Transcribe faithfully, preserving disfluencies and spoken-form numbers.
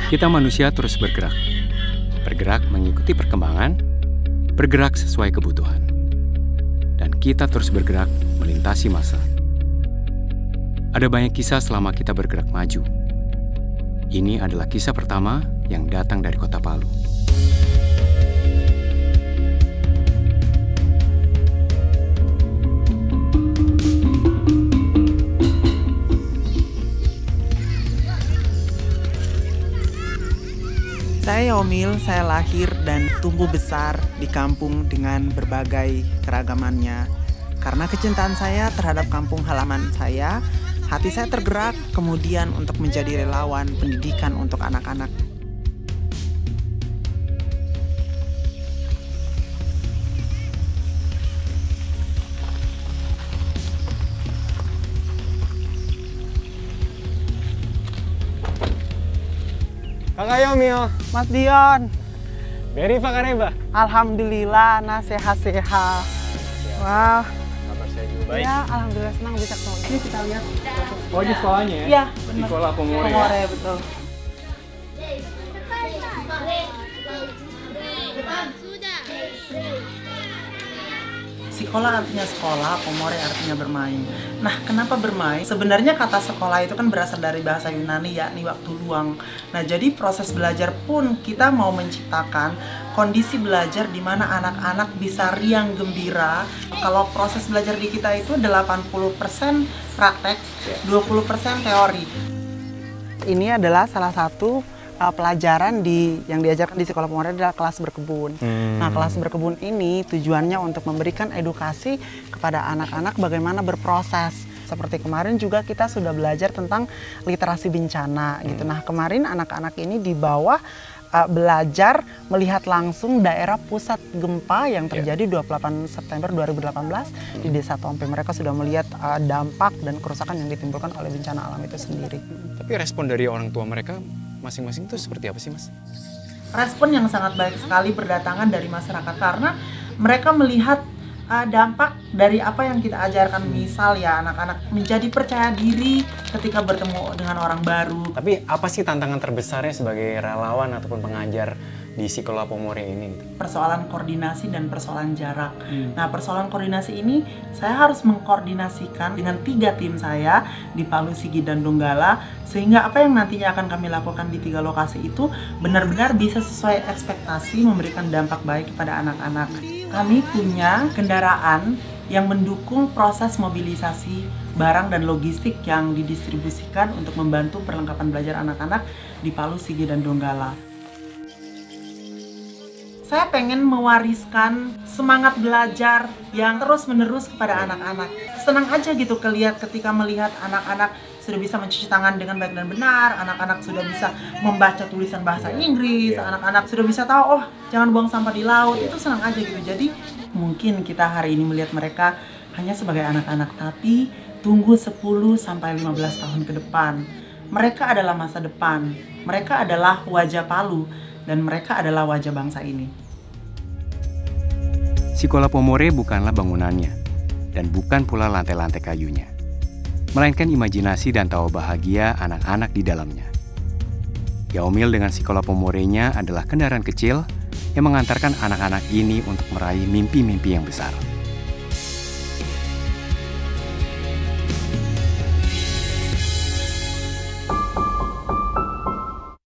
Kita manusia terus bergerak. Bergerak mengikuti perkembangan, bergerak sesuai kebutuhan. Dan kita terus bergerak melintasi masa. Ada banyak kisah selama kita bergerak maju. Ini adalah kisah pertama yang datang dari kota Palu. Saya Yaumil, saya lahir dan tumbuh besar di kampung dengan berbagai keragamannya. Karena kecintaan saya terhadap kampung halaman saya, hati saya tergerak kemudian untuk menjadi relawan pendidikan untuk anak-anak. Kakak Yaumil, Mas Dion, Beri Pak Kareba. alhamdulillah, nah sehat-sehat. Wah, Kabar saya juga baik. ya alhamdulillah senang bisa ketemu. Ini kita lihat. Oh, di sekolahnya ya? Iya, Di benar. sekolah Pomore. Pomore, Ya? betul. Sekolah artinya sekolah, Pomore artinya bermain. Nah, kenapa bermain? Sebenarnya kata sekolah itu kan berasal dari bahasa Yunani, yakni waktu luang. Nah, jadi proses belajar pun kita mau menciptakan kondisi belajar di mana anak-anak bisa riang gembira. Kalau proses belajar di kita itu delapan puluh persen praktek, dua puluh persen teori. Ini adalah salah satu uh, pelajaran di yang diajarkan di sekolah Pomore adalah kelas berkebun. Hmm. Nah, kelas berkebun ini tujuannya untuk memberikan edukasi kepada anak-anak bagaimana berproses. Seperti kemarin juga kita sudah belajar tentang literasi bencana gitu. Nah, kemarin anak-anak ini di bawah uh, belajar melihat langsung daerah pusat gempa yang terjadi dua puluh delapan September dua ribu delapan belas di Desa Tompe. Mereka sudah melihat uh, dampak dan kerusakan yang ditimbulkan oleh bencana alam itu sendiri. Tapi respon dari orang tua mereka masing-masing itu seperti apa sih, Mas? Respon yang sangat baik sekali berdatangan dari masyarakat karena mereka melihat uh, dampak dari apa yang kita ajarkan. Misal ya, anak-anak menjadi percaya diri ketika bertemu dengan orang baru. Tapi apa sih tantangan terbesarnya sebagai relawan ataupun pengajar di sekolah Pomore ini? Persoalan koordinasi dan persoalan jarak. Hmm. Nah, persoalan koordinasi ini saya harus mengkoordinasikan dengan tiga tim saya di Palu, Sigi, dan Donggala, sehingga apa yang nantinya akan kami lakukan di tiga lokasi itu benar-benar bisa sesuai ekspektasi memberikan dampak baik kepada anak-anak. Kami punya kendaraan yang mendukung proses mobilisasi barang dan logistik yang didistribusikan untuk membantu perlengkapan belajar anak-anak di Palu, Sigi, dan Donggala. Saya pengen mewariskan semangat belajar yang terus-menerus kepada anak-anak. Senang aja gitu kelihat ketika melihat anak-anak sudah bisa mencuci tangan dengan baik dan benar, anak-anak sudah bisa membaca tulisan bahasa Inggris, anak-anak sudah bisa tahu, oh jangan buang sampah di laut, itu senang aja gitu. Jadi mungkin kita hari ini melihat mereka hanya sebagai anak-anak, tapi tunggu sepuluh sampai lima belas tahun ke depan. Mereka adalah masa depan, mereka adalah wajah Palu, dan mereka adalah wajah bangsa ini. Sekolah Pomore bukanlah bangunannya, dan bukan pula lantai-lantai kayunya, melainkan imajinasi dan tawa bahagia anak-anak di dalamnya. Yaumil dengan sekolah Pomorenya adalah kendaraan kecil yang mengantarkan anak-anak ini untuk meraih mimpi-mimpi yang besar.